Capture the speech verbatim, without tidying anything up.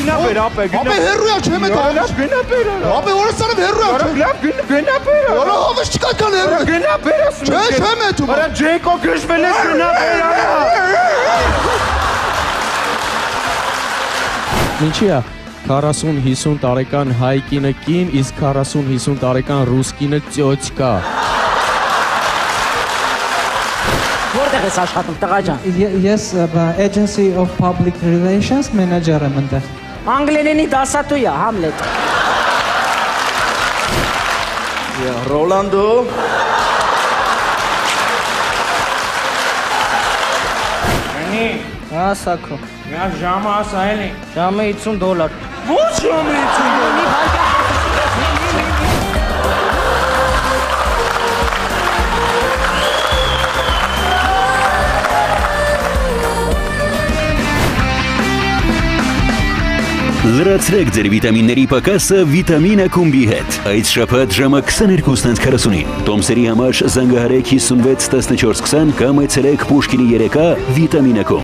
գնա բեր, ապե, գնա։ Ապե հերույա չեմ էտ հավիշ։ Գնա բեր, արա։ Ապե որս ծանեմ հերույա չեմ։ Լավ, գնա բեր, արա։ Արա հավիշ չկա կան հերույա։ Գնա բեր, ասում Չէ, չեմ էտում։ Արա Ջեյկո գժվել ես, գնա բեր, արա։ Ինչի՞ է քառասուն հիսուն տարեկան հայ կինը կին, իսկ քառասուն հիսուն տարեկան ռուս կինը ծյոչկա։ Որտեղ ես աշխատում, տղա ջան։ Ես Agency of Public Relations manager եմ ընտեղ։ Անգլերենի դասատու է, Համլետ։ Ռոլանդո։ Անի։ Հա, Սակո։ Միա ժամը ասա էլի։ Ժամը հիսուն դոլար։ Ոչ ժամը հիսուն դոլար։ Լրացրեք ձեր վիտամինների պակասը Վիտամին Ակումբի հետ։ Այս շաբաթ ժամը քսաներկուսն քսանին տոմսերի համար զանգահարեք հիսունվեց տասնչորս քսան կամ այցելեք Պուշկինի երեք A Վիտամին Ակումբ։